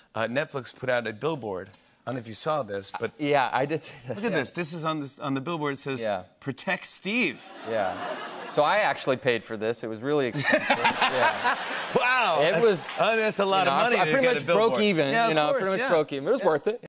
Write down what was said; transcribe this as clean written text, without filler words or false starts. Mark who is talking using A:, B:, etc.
A: Netflix put out a billboard. I don't know if you saw this, but
B: yeah, I did see this.
A: Look at this. This is on the billboard. It says, "Protect Steve."
B: Yeah. So I actually paid for this. It was really expensive. Yeah.
A: Wow.
B: It was.
A: That's a lot of money.
B: I pretty much broke even.
A: Yeah,
B: I pretty much broke even. It was worth it.